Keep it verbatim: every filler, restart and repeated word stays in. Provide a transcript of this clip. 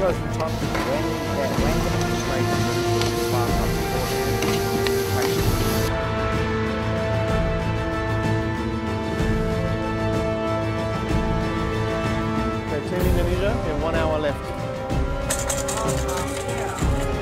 pros and cons when when when demonstrating spark up beforehand. So turn Indonesia, we have one hour left.